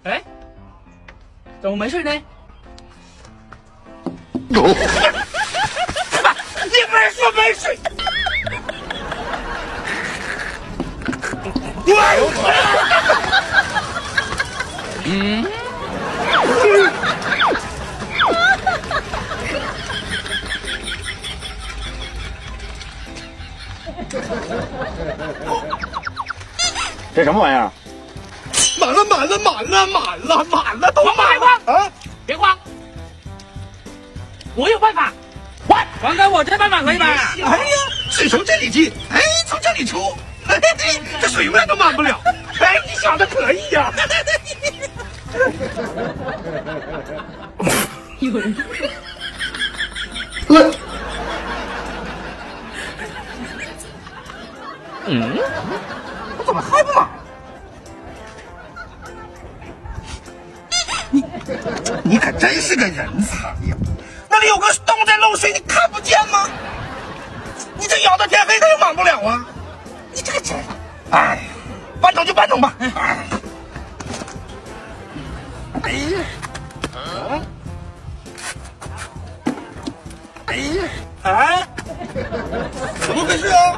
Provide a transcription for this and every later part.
哎，怎么没事呢？ 你不是说没事？ 嗯。 这什么玩意儿？ 满了，都满了啊！ 别慌，我有办法。还给我这办法可以吧？ 哎呀，水从这里进，哎，从这里出，嘿嘿，这水永远都满不了。哎，你想的可以呀！ 有人。 我怎么还不满？你可真是个人才呀！那里有个洞在漏水，你看不见吗？你这咬到天黑，它又满不了啊！你这个真……哎，搬走就搬走吧。哎呀，哎呀，哎，怎么回事啊？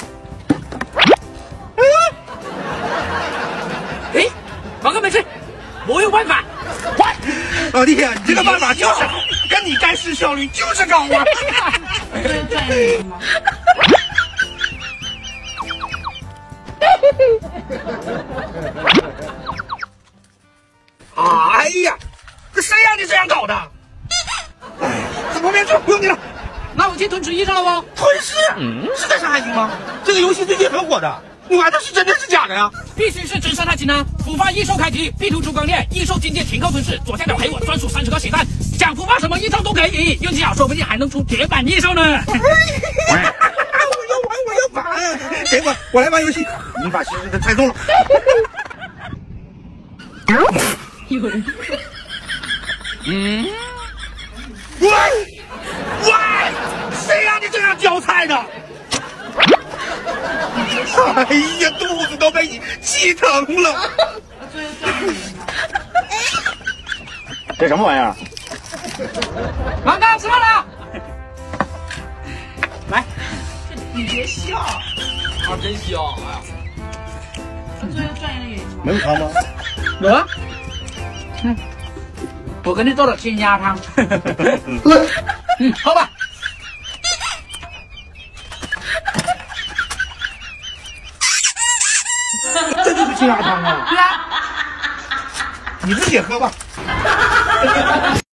哎，王哥没事，我有办法。 老弟呀，你这个办法就是好，跟你干事效率就是高啊！哎呀，这谁让你这样搞的？哎，在旁边去，不用你了。 那我去吞吃医生了不？ 吞噬？是在山海经吗？这个游戏最近很火的，你玩的是真的是假的呀？ 必须是真山海经啊！孵化异兽开局，地图主光链，异兽境界停靠吞噬，左下角陪我专属30个血弹，想孵化什么异兽都可以，运气好说不定还能出铁板异兽呢。 我要玩，给我来玩游戏，你把实时的猜中了。 有人。 喂，谁让你这样浇菜的？哎呀，肚子都被你气疼了。 这什么玩意儿？ 王哥吃饭了。来， 你别笑， 啊，真香啊！ 最后转一个眼睛。 没有汤吗？ 有啊。我给你做了鲜鸭汤。喝吧。 这就是鲜鸭汤啊！ 对啊。 你自己也喝吧。